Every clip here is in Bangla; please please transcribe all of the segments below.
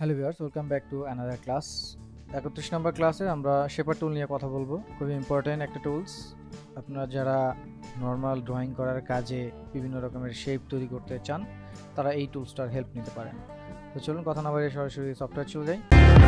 Hello viewers, welcome back to another class. 31 নম্বর ক্লাসে আমরা শেপার টুল নিয়ে কথা বলবো। খুবই ইম্পর্টেন্ট একটা টুলস। আপনারা যারা নর্মাল ড্রয়িং করার কাজে বিভিন্ন রকমের শেপ তৈরি করতে চান তারা এই টুলসটার হেল্প নিতে পারেন। তো চলুন কথা না বাড়িয়ে সরাসরি সফটওয়্যার চলে যাই।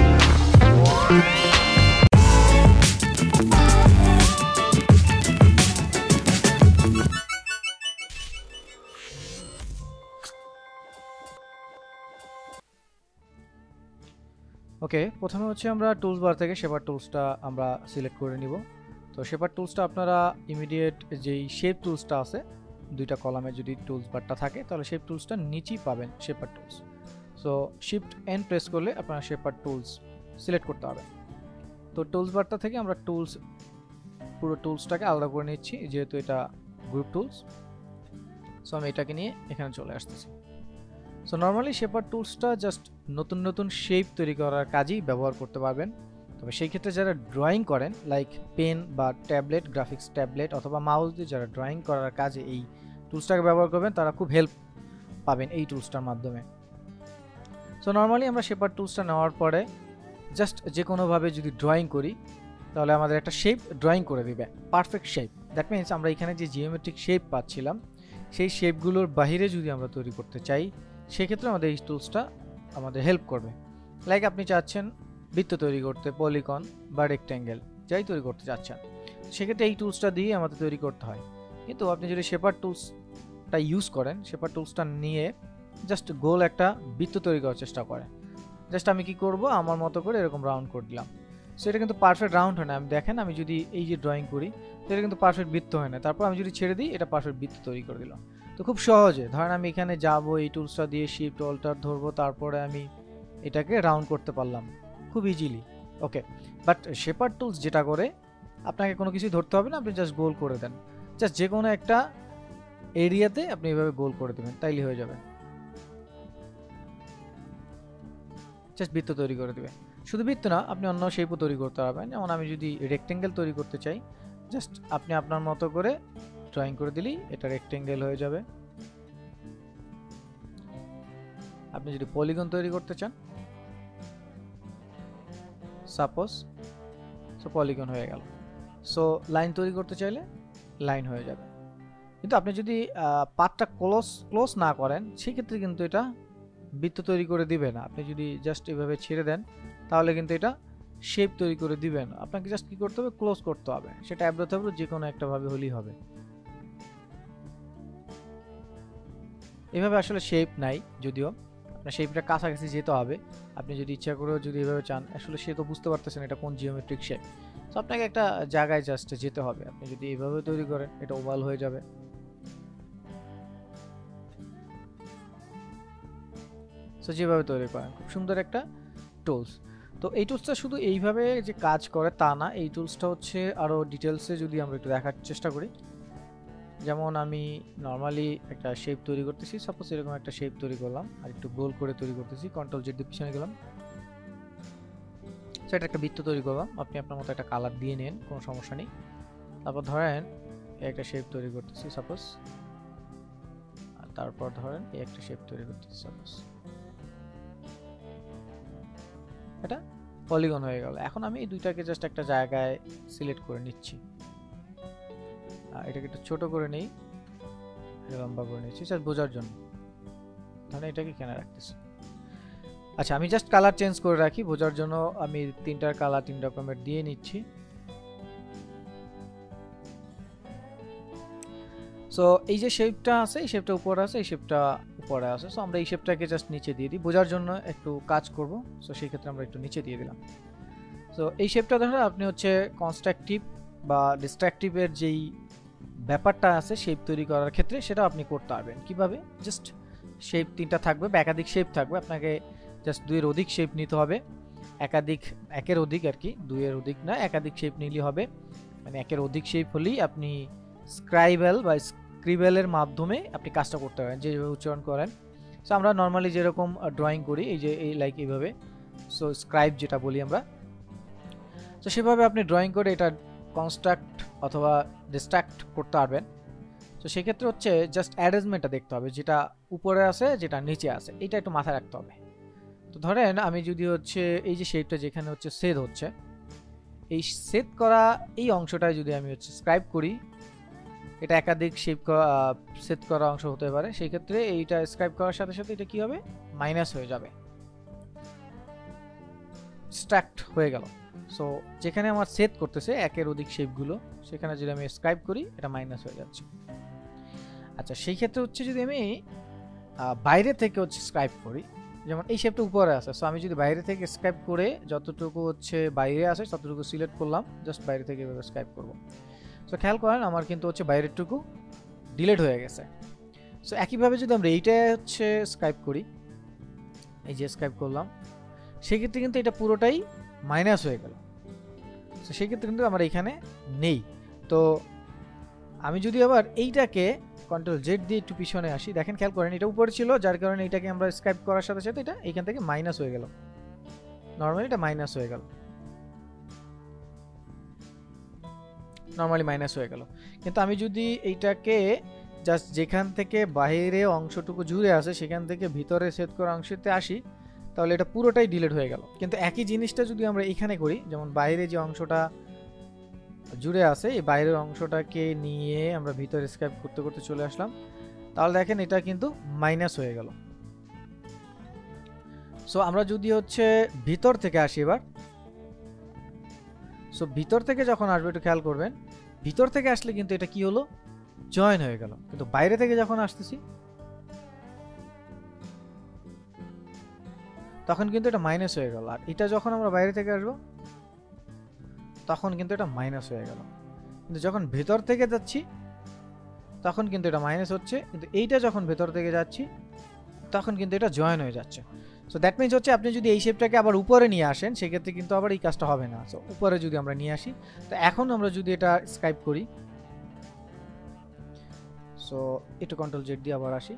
ওকে, প্রথমে হচ্ছে আমরা টুলস বার থেকে শেপার টুলসটা আমরা সিলেক্ট করে নিব। তো শেপার টুলসটা আপনারা ইমিডিয়েট যেই শেপ টুলসটা আছে দুইটা কলামে যদি টুলস বারটা থাকে তাহলে শেপ টুলসটা নিচেই পাবেন shaper tools. So shift N press করলে আপনারা শেপার টুলস সিলেক্ট করতে হবে। তো টুলস বারটা থেকে আমরা পুরো টুলসটাকে আলাদা করে নিচ্ছি যেহেতু এটা গ্রুপ টুলস। সো আমি এটাকে নিয়ে এখানে চলে আসতেছি। সো নর্মালি শেপার টুলসটা জাস্ট নতুন নতুন শেপ তৈরি করার কাজেই ব্যবহার করতে পারবেন। তবে সেই ক্ষেত্রে যারা ড্রয়িং করেন লাইক পেন বা ট্যাবলেট, গ্রাফিক্স ট্যাবলেট অথবা মাউস দিয়ে যারা ড্রয়িং করার কাজে এই টুলসটাকে ব্যবহার করবেন তারা খুব হেল্প পাবেন এই টুলসটার মাধ্যমে। সো নর্মালি আমরা শেপার টুলসটা নেওয়ার পরে জাস্ট যে কোনোভাবে যদি ড্রয়িং করি তাহলে আমাদের একটা শেপ ড্রয়িং করে দিবে, পারফেক্ট শেপ। দ্যাট মিনস আমরা এখানে যে জিওমেট্রিক শেপ পাচ্ছিলাম সেই শেপগুলোর বাইরে যদি আমরা তৈরি করতে চাই সেক্ষেত্রে আমাদের এই টুলসটা আমাদের হেল্প করবে। লাইক আপনি চাচ্ছেন বৃত্ত তৈরি করতে, পলিগন বা রেক্ট্যাঙ্গেল যাই তৈরি করতে চাচ্ছেন, সেক্ষেত্রে এই টুলসটা দিয়ে আমাদের তৈরি করতে হয়। কিন্তু আপনি যদি শেপার টুলসটা ইউজ করেন, শেপার টুলসটা নিয়ে জাস্ট গোল একটা বৃত্ত তৈরি করার চেষ্টা করেন। জাস্ট আমি কি করব, আমার মতো করে এরকম রাউন্ড করে দিলাম। সো এটা কিন্তু পারফেক্ট রাউন্ড হয় না। আমি দেখেন আমি যদি এই যে ড্রয়িং করি এটা কিন্তু পারফেক্ট বৃত্ত হয় না। তারপর আমি যদি ছেড়ে দিই এটা পারফেক্ট বৃত্ত তৈরি করে দিলাম। তো খুব সহজে ধরেন আমি এখানে যাব, এই টুলসটা দিয়ে শিফট অল্টার ধরবো, তারপরে আমি এটাকে রাউন্ড করতে পারলাম খুব easily. Okay, but shaper tools যেটা করে আপনাকে কোনো কিছু ধরতে হবে না, আপনি জাস্ট গোল করে দেন। জাস্ট যে কোনো একটা এরিয়াতে আপনি এভাবে গোল করে দেবেন, তাইলে হয়ে যাবে। জাস্ট বৃত্ত তৈরি করে দেবে। শুধু বৃত্ত না, আপনি অন্য শেপও তৈরি করতে পারবেন। যেমন আমি যদি রেক্টেঙ্গেল তৈরি করতে চাই, জাস্ট আপনি আপনার মতো করে ড্রয়িং করে দিলেই এটা রেক্টেঙ্গেল হয়ে যাবে। আপনি যদি পলিগন তৈরি করতে চান সাপোজ, সো পলিগন হয়ে গেল। সো লাইন তৈরি করতে চাইলে লাইন হয়ে যাবে। কিন্তু আপনি যদি পাতটা ক্লোজ না করেন সেক্ষেত্রে কিন্তু এটা বৃত্ত তৈরি করে দিবে না। আপনি যদি জাস্ট এভাবে ছেড়ে দেন তাহলে কিন্তু এটা শেপ তৈরি করে দিবে না। আপনাকে জাস্ট কি করতে হবে, ক্লোজ করতে হবে। সেটা অ্যাব্রো থ্যাব্রো যে কোনো একটা ভাবে হলেই হবে। এভাবে আসলে শেপ নাই, যদিও আপনার শেপটা কাছাকাছি যেতে হবে। আপনি যদি ইচ্ছা করেও যদি এভাবে চান, আসলে সে তো বুঝতে পারতেছেন এটা কোন জিওমেট্রিক শেপ। তো আপনাকে একটা জায়গায় জাস্ট যেতে হবে। আপনি যদি এভাবে তৈরি করেন এটা ওভাল হয়ে যাবে। সো যেভাবে তৈরি করেন খুব সুন্দর একটা টুলস। তো এই টুলসটা শুধু এইভাবে যে কাজ করে তা না, এই টুলসটা হচ্ছে আরও ডিটেলসে যদি আমরা একটু দেখার চেষ্টা করি। যেমন আমি নর্মালি একটা শেপ তৈরি করতেছি, সাপোজ এরকম একটা শেপ তৈরি করলাম আর একটু গোল করে তৈরি করতেছি, কন্ট্রোল জেড দিয়ে পিছনে গেলাম। সেটা একটা বৃত্ত তৈরি করলাম। আপনি আপনার মতো একটা কালার দিয়ে নেন, কোনো সমস্যা নেই। তারপর ধরেন একটা শেপ তৈরি করতেছি সাপোজ, আর তারপর ধরেন এই একটা শেপ তৈরি করতেছি সাপোজ, এটা পলিগন হয়ে গেল। এখন আমি এই দুইটাকে জাস্ট একটা জায়গায় সিলেক্ট করে নিচ্ছি। এটাকে একটু ছোট করে নেই, লম্বা করে নিচ্ছি জাস্ট বোঝার জন্য। তাহলে এটাকে কেন রাখতেছি। আচ্ছা, আমি জাস্ট কালার চেঞ্জ করে রাখি বোঝার জন্য। আমি তিনটার কালার তিন রকমের দিয়ে নিচ্ছি। সো এই যে শেপটা আছে, এই শেপটা উপরে আছে, এই শেপটা উপরে আছে। সো আমরা এই শেপটাকে জাস্ট নিচে দিয়ে দিই, বোঝার জন্য একটু কাজ করব। সো সেই ক্ষেত্রে আমরা একটু নিচে দিয়ে দিলাম। সো এই শেপটা ধরে আপনি হচ্ছে কনস্ট্রাকটিভ বা ডিস্ট্রাকটিভের যেই ব্যাপারটা আছে শেপ তৈরি করার ক্ষেত্রে সেটা আপনি করতে পারবেন কিভাবে। জাস্ট শেপ তিনটা থাকবে বা একাধিক শেপ থাকবে, আপনাকে জাস্ট দুইয়ের অধিক শেপ নিতে হবে। একের অধিক আর কি, দুইয়ের অধিক না, একাধিক শেপ নিলেই হবে। মানে একের অধিক শেপ হলেই আপনি স্ক্রাইবেল বা স্ক্রিবেলের মাধ্যমে আপনি কাজটা করতে পারেন, যেভাবে উচ্চারণ করেন। সো আমরা নর্মালি যেরকম ড্রয়িং করি এই যে এই লাইক এইভাবে, সো স্ক্রাইব যেটা বলি আমরা, তো সেভাবে আপনি ড্রয়িং করে এটা কনস্ট্রাক্ট অথবা ডিস্ট্রাক্ট করতে পারবেন। তো সেক্ষেত্রে হচ্ছে জাস্ট অ্যারেঞ্জমেন্টটা দেখতে হবে, যেটা উপরে আছে যেটা নিচে আছে এটা একটু মাথায় রাখতে হবে। তো ধরেন আমি যদি হচ্ছে এই যে শেপটা যেখানে হচ্ছে সেট হচ্ছে, এই সেট করা এই অংশটায় যদি আমি হচ্ছে স্ক্রাইব করি, এটা একাধিক শেপ সেট করা অংশ হতে পারে, সেই ক্ষেত্রে এইটা স্ক্রাইব করার সাথে সাথে এটা কি হবে, মাইনাস হয়ে যাবে, স্ট্রাক্ট হয়ে গেল। সো যেখানে আমার সেট করতেছে একের অধিক শেপগুলো, সেখানে যদি আমি স্ক্রাইব করি এটা মাইনাস হয়ে যাচ্ছে। আচ্ছা, সেই ক্ষেত্রে হচ্ছে যদি আমি বাইরে থেকে হচ্ছে স্ক্রাইব করি, যেমন এই শেপটা উপরে আছে, সো আমি যদি বাইরে থেকে স্ক্রাইব করে যতটুকু হচ্ছে বাইরে আসে ততটুকু সিলেক্ট করলাম, জাস্ট বাইরে থেকে এভাবে স্ক্রাইব করব। সো খেয়াল করেন আমার কিন্তু হচ্ছে বাইরেরটুকু ডিলিট হয়ে গেছে। সো একইভাবে যদি আমরা এইটা হচ্ছে স্ক্রাইব করি, এই যে স্ক্রাইব করলাম, সেক্ষেত্রে কিন্তু এটা পুরোটাই মাইনাস হয়ে গেল। তো সেক্ষেত্রে কিন্তু আমরা এখানে নেই। তো আমি যদি আবার এইটাকে কন্ট্রোল-Z দিয়ে একটু পিছনে আসি, দেখেন খেয়াল করেন এটা উপরে ছিল, যার কারণে এটাকে আমরা স্ক্রাইব করার সাথে সাথে এটা এখান থেকে মাইনাস হয়ে গেল, নর্মালি এটা মাইনাস হয়ে গেল, নর্মালি মাইনাস হয়ে গেল। কিন্তু আমি যদি এইটাকে জাস্ট যেখান থেকে বাইরে অংশটুকু জুড়ে আছে সেখান থেকে ভিতরে সেট করা অংশতে আসি, তাহলে এটা পুরোটাই ডিলিট হয়ে গেল। কিন্তু একই জিনিসটা যদি আমরা এখানে করি, যেমন বাইরে যে অংশটা জুড়ে আছে এই বাইরের অংশটাকে নিয়ে আমরা ভিতরে স্ক্রাইব করতে করতে চলে আসলাম, তাহলে দেখেন এটা কিন্তু মাইনাস হয়ে গেল। সো আমরা যদি হচ্ছে ভিতর থেকে আসি এবার, সো ভিতর থেকে যখন আসবে একটু খেয়াল করবেন, ভিতর থেকে আসলে কিন্তু এটা কি হলো, জয়েন হয়ে গেল। কিন্তু বাইরে থেকে যখন আসতেছি তখন কিন্তু এটা মাইনাস হয়ে গেল, আর এটা যখন আমরা বাইরে থেকে আসবো তখন কিন্তু এটা মাইনাস হয়ে গেল। কিন্তু যখন ভেতর থেকে যাচ্ছি তখন কিন্তু এটা মাইনাস হচ্ছে, কিন্তু এইটা যখন ভেতর থেকে যাচ্ছি তখন কিন্তু এটা জয়েন হয়ে যাচ্ছে। সো দ্যাট মিনস হচ্ছে আপনি যদি এই শেপটাকে আবার উপরে নিয়ে আসেন সেক্ষেত্রে কিন্তু আবার এই কাজটা হবে না। সো উপরে যদি আমরা নিয়ে আসি, তো এখন আমরা যদি এটা স্ক্রাইব করি, সো একটু কন্ট্রোল-Z দিয়ে আবার আসি,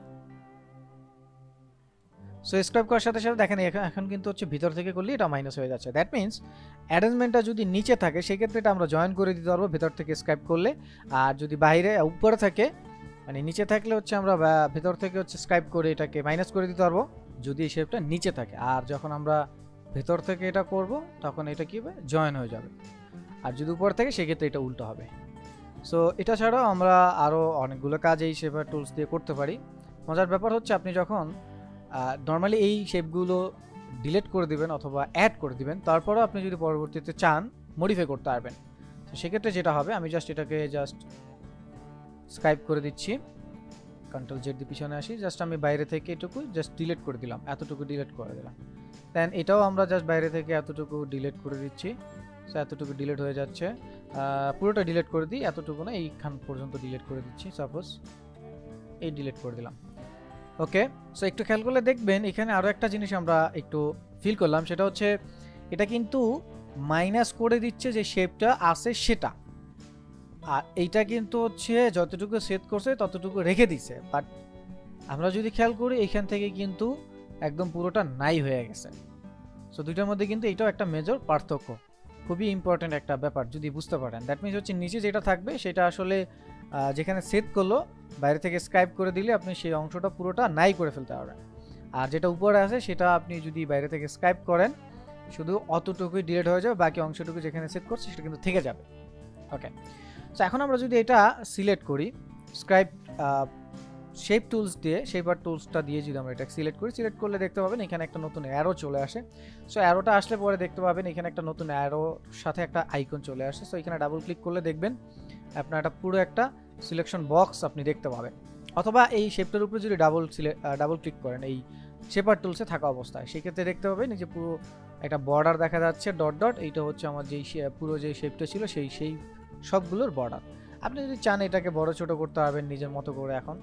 সো স্ক্রাইব করার সাথে সাথে দেখেন এখন কিন্তু হচ্ছে ভিতর থেকে করলে এটা মাইনাস হয়ে যাচ্ছে। দ্যাট মিনস অ্যারেঞ্জমেন্টটা যদি নিচে থাকে সেক্ষেত্রে এটা আমরা জয়েন করে দিতে পারবো ভিতর থেকে স্ক্রাইব করলে, আর যদি বাইরে উপরে থাকে মানে নিচে থাকলে হচ্ছে আমরা ভিতর থেকে হচ্ছে স্ক্রাইব করে এটাকে মাইনাস করে দিতে পারবো যদি এই শেপটা নিচে থাকে। আর যখন আমরা ভেতর থেকে এটা করব তখন এটা কি হবে, জয়েন হয়ে যাবে। আর যদি উপর থেকে সেক্ষেত্রে এটা উল্টো হবে। সো এটা ছাড়াও আমরা আরও অনেকগুলো কাজ এই শেপার টুলস দিয়ে করতে পারি। মজার ব্যাপার হচ্ছে আপনি যখন নর্মালি এই শেপগুলো ডিলিট করে দিবেন অথবা অ্যাড করে দিবেন, তারপরেও আপনি যদি পরবর্তীতে চান মডিফাই করতে পারবেন। তো সেক্ষেত্রে যেটা হবে, আমি জাস্ট এটাকে জাস্ট স্ক্রাইব করে দিচ্ছি, কন্ট্রোল-Z দিয়ে পিছনে আসি, জাস্ট আমি বাইরে থেকে এটুকু জাস্ট ডিলিট করে দিলাম, এতটুকু ডিলিট করে দিলাম। দেন এটাও আমরা জাস্ট বাইরে থেকে এতটুকু ডিলিট করে দিচ্ছি, সো এতটুকু ডিলিট হয়ে যাচ্ছে, পুরোটা ডিলিট করে দিই, এতটুকু না এইখান পর্যন্ত ডিলিট করে দিচ্ছি, সাপোজ এই ডিলিট করে দিলাম। ওকে, সো একটু খেয়াল করলে দেখবেন এখানে আরও একটা জিনিস আমরা একটু ফিল করলাম, সেটা হচ্ছে এটা কিন্তু মাইনাস করে দিচ্ছে যে শেপটা আছে সেটা, আর এইটা কিন্তু হচ্ছে যতটুকু সেট করছে ততটুকু রেখে দিছে। বাট আমরা যদি খেয়াল করি এখান থেকে কিন্তু একদম পুরোটা নাই হয়ে গেছে। সো দুইটার মধ্যে কিন্তু এটাও একটা মেজর পার্থক্য, খুবই ইম্পর্টেন্ট একটা ব্যাপার যদি বুঝতে পারেন। দ্যাট মিনস হচ্ছে নিচে যেটা থাকবে সেটা আসলে যেখানে সেট করলো বাইরে থেকে স্ক্রাইব করে দিলে আপনি সেই অংশটা পুরোটা নাই করে ফেলতে পারবেন, আর যেটা উপরে আছে সেটা আপনি যদি বাইরে থেকে স্ক্রাইব করেন শুধু অতটুকুই ডিলিট হয়ে যাবে, বাকি অংশটুকু যেখানে সেট করছে সেটা কিন্তু থেকে যাবে। ওকে, সো এখন আমরা যদি এটা সিলেক্ট করি স্ক্রাইব শেপ টুলস দিয়ে, শেপার টুলসটা দিয়ে যদি আমরা এটা সিলেক্ট করি, সিলেক্ট করলে দেখতে পাবেন এখানে একটা নতুন অ্যারো চলে আসে। সো অ্যারোটা আসলে পরে দেখতে পাবেন এখানে একটা নতুন অ্যারোর সাথে একটা আইকন চলে আসে। সো এখানে ডাবল ক্লিক করলে দেখবেন আপনার একটা পুরো একটা সিলেকশন বক্স আপনি দেখতে পাবেন, অথবা এই শেপটার উপরে যদি ডাবল ক্লিক করেন এই শেপার টুলসে থাকা অবস্থায়, সেক্ষেত্রে দেখতে পাবেন যে পুরো একটা বর্ডার দেখা যাচ্ছে ডট ডট, এইটা হচ্ছে আমার যেই পুরো যে শেপটা ছিল সেই সবগুলোর বর্ডার। আপনি যদি চান এটাকে বড় ছোট করতে পারবেন নিজের মতো করে, এখন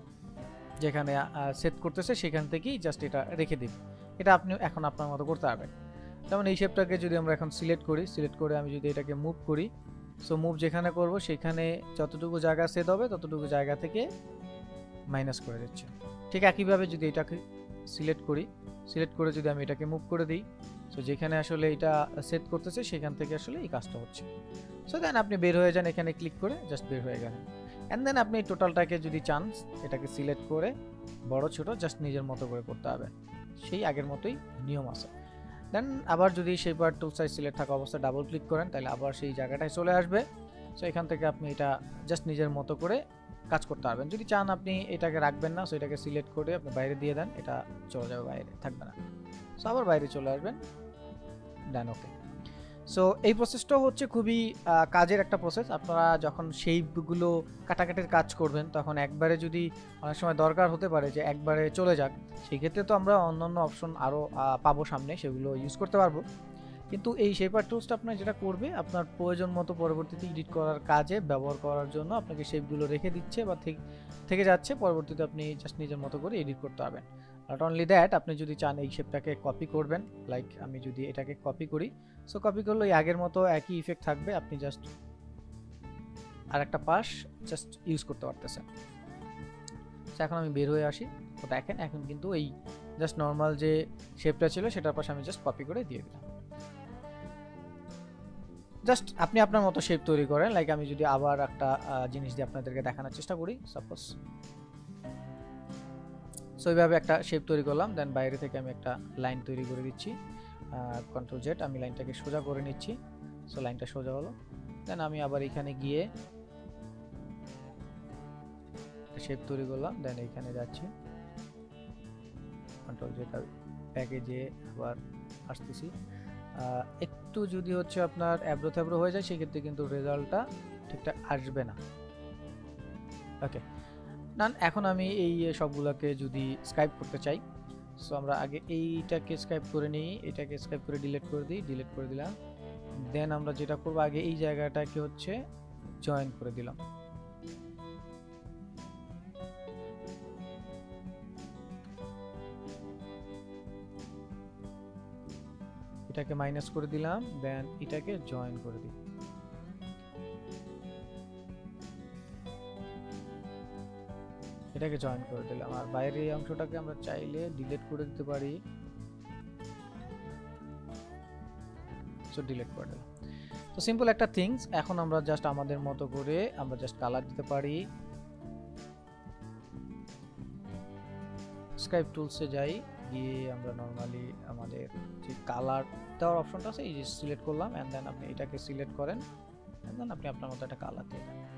যেখানে সেট করতেছে সেখান থেকেই জাস্ট এটা রেখে দিন, এটা আপনি এখন আপনার মতো করতে পারবেন। যেমন এই শেপটাকে যদি আমরা এখন সিলেক্ট করি, সিলেক্ট করে আমি যদি এটাকে মুভ করি, সো মুভ যেখানে করব সেখানে যতটুকু জায়গা সেট হবে ততটুকু জায়গা থেকে মাইনাস করে দিচ্ছে। ঠিক একইভাবে যদি এটাকে সিলেক্ট করি, সিলেক্ট করে যদি আমি এটাকে মুভ করে দিই, সো যেখানে আসলে এটা সেট করতেছে সেখান থেকে আসলে এই কাজটা হচ্ছে। সো দেন আপনি বের হয়ে যান, এখানে ক্লিক করে জাস্ট বের হয়ে গেলেন। অ্যান্ড দেন আপনি টোটালটাকে যদি চান এটাকে সিলেক্ট করে বড় ছোট জাস্ট নিজের মতো করে করতে হবে। সেই আগের মতোই নিয়ম আছে। দেন আবার যদি শেপার টুল সাইজ সিলেক্ট থাকা অবস্থায় ডাবল ক্লিক করেন তাহলে আবার সেই জায়গাটায় চলে আসবে। সো এখান থেকে আপনি এটা জাস্ট নিজের মতো করে কাজ করতে পারবেন। যদি চান আপনি এটাকে রাখবেন না, সো এটাকে সিলেক্ট করে আপনি বাইরে দিয়ে দেন, এটা চলে যাবে, বাইরে থাকবে না। সো আবার বাইরে চলে আসবেন, ডান, ওকে। সো এই প্রসেসটাও হচ্ছে খুবই কাজের একটা প্রসেস। আপনারা যখন শেপগুলো কাটাকাটির কাজ করবেন তখন একবারে যদি অনেক সময় দরকার হতে পারে যে একবারে চলে যাক, সেই ক্ষেত্রে তো আমরা অন্যান্য অপশন আরও পাবো সামনে, সেগুলো ইউজ করতে পারবো। কিন্তু এই শেপার টুলসটা আপনার যেটা করবে, আপনার প্রয়োজন মতো পরবর্তীতে এডিট করার কাজে ব্যবহার করার জন্য আপনাকে শেপগুলো রেখে দিচ্ছে বা থেকে যাচ্ছে, পরবর্তীতে আপনি জাস্ট নিজের মতো করে এডিট করতে পারবেন। নট অনলি দ্যাট, আপনি যদি চান এই শেপটাকে কপি করবেন, লাইক আমি যদি এটাকে কপি করি, সো কপি করলে আগের মতো একই ইফেক্ট থাকবে, আপনি জাস্ট আর একটা পাশ জাস্ট ইউজ করতে পারতেছেন। এখন আমি বের হয়ে আসি, তো দেখেন এখন কিন্তু এই জাস্ট নর্মাল যে শেপটা ছিল সেটার পাশে আমি জাস্ট কপি করে দিয়ে দিলাম। জাস্ট আপনি আপনার মতো শেপ তৈরি করেন। লাইক আমি যদি আবার একটা জিনিস দিয়ে আপনাদেরকে দেখানোর চেষ্টা করি, সাপোজ সো এইভাবে একটা শেপ তৈরি করলাম, দেন বাইরে থেকে আমি একটা লাইন তৈরি করে দিচ্ছি, কন্ট্রোল জেড, আমি লাইনটাকে সোজা করে নিচ্ছি। সো লাইনটা সোজা হলো, দেন আমি আবার এখানে গিয়ে শেপ তৈরি করলাম, দেন এইখানে যাচ্ছি, কন্ট্রোল জেড, প্যাকেজে আবার আসতেছি। একটু যদি হচ্ছে আপনার অ্যাব্রো থ্যাব্রো হয়ে যায় সেক্ষেত্রে কিন্তু রেজাল্টটা ঠিকঠাক আসবে না। ওকে, না এখন আমি এই সবগুলোকে যদি স্কাইপ করতে চাই, সো আমরা আগে এইটাকে স্কাইপ করে নিই, এটাকে স্কাইপ করে ডিলিট করে দিই, ডিলিট করে দিলাম। দেন আমরা যেটা করবো, আগে এই জায়গাটাকে হচ্ছে জয়েন করে দিলাম, এটাকে মাইনাস করে দিলাম, দেন এটাকে জয়েন করে দিই। এটাকে জয়েন করে দিলাম, আর বাইরের এই অংশটাকে আমরা চাইলে ডিলিট করে দিতে পারি, সো ডিলিট করে দিলাম। তো সিম্পল একটা থিংস। এখন আমরা জাস্ট আমাদের মতো করে আমরা জাস্ট কালার দিতে পারি। স্কাইপ টুলসে যাই, গিয়ে আমরা নরমালি আমাদের যে কালার দেওয়ার অপশনটা আছে এই যে সিলেক্ট করলাম, এন্ড দেন আপনি এটাকে সিলেক্ট করেন, এন্ড দেন আপনি আপনার মতো একটা কালার দিয়ে দেন।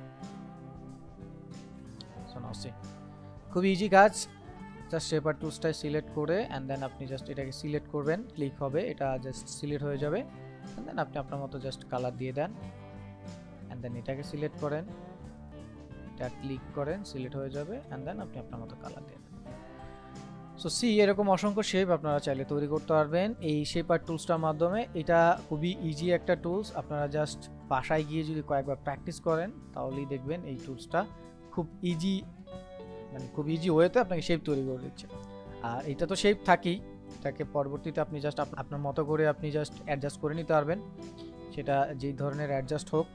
সো নাও সি, খুব ইজি কাজ। জাস্ট শেপার টুলসটা সিলেক্ট করে এন্ড দেন আপনি জাস্ট এটাকে সিলেক্ট করবেন, ক্লিক হবে, এটা জাস্ট সিলেক্ট হয়ে যাবে, এন্ড দেন আপনি আপনার মতো জাস্ট কালার দিয়ে দেন, এন্ড দেন এটাকে সিলেক্ট করেন, এটা ক্লিক করেন, সিলেক্ট হয়ে যাবে, এন্ড দেন আপনি আপনার মতো কালার দিয়ে দেন। সো সি, এরকম অসংখ্য শেপ আপনারা চাইলে তৈরি করতে পারবেন এই শেপার টুলসটার মাধ্যমে। এটা খুবই ইজি একটা টুলস, আপনারা জাস্ট বাসায় গিয়ে যদি কয়েকবার প্র্যাকটিস করেন তাহলেই দেখবেন এই টুলসটা খুব ইজি, মানে খুব ইজি ওয়েতে আপনাকে শেপ তৈরি করে দিচ্ছে। আর এটা তো শেপ থাকেই, এটাকে পরবর্তীতে আপনি জাস্ট আপনার মতো করে আপনি জাস্ট অ্যাডজাস্ট করে নিতে পারবেন, সেটা যেই ধরনের অ্যাডজাস্ট হোক।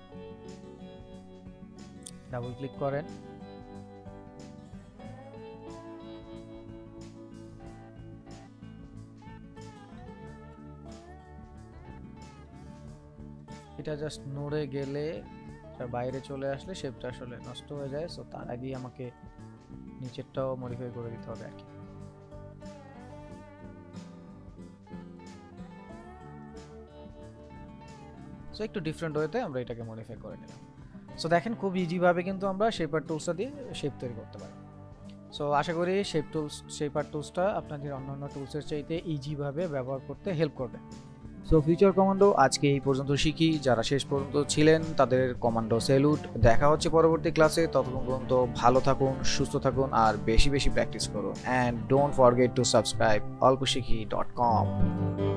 ডাবল ক্লিক করেন, এটা জাস্ট নড়ে গেলে বাইরে চলে আসলে শেপটা আসলে নষ্ট হয়ে যায়। সো তার আগে আমাকে নিচেরটাও মডিফাই করে দিতে হবে আর কি। সো একটু ডিফারেন্ট ওয়েতে আমরা এটাকে মডিফাই করে নিলাম। সো দেখেন খুব ইজিভাবে কিন্তু আমরা শেপার টুলসটা দিয়ে শেপ তৈরি করতে পারি। সো আশা করি শেপার টুলসটা আপনাদের অন্যান্য টুলসের চাইতে ইজিভাবে ব্যবহার করতে হেল্প করবে। সো ফিউচার কমান্ডো আজকে এই পর্যন্ত শিখি। যারা শেষ পর্যন্ত ছিলেন তাদের কমান্ডো স্যালুট। দেখা হচ্ছে পরবর্তী ক্লাসে, ততক্ষণ পর্যন্ত ভালো থাকুন, সুস্থ থাকুন আর বেশি বেশি প্র্যাকটিস করুন। And don't forget to subscribe olposhikhi.com।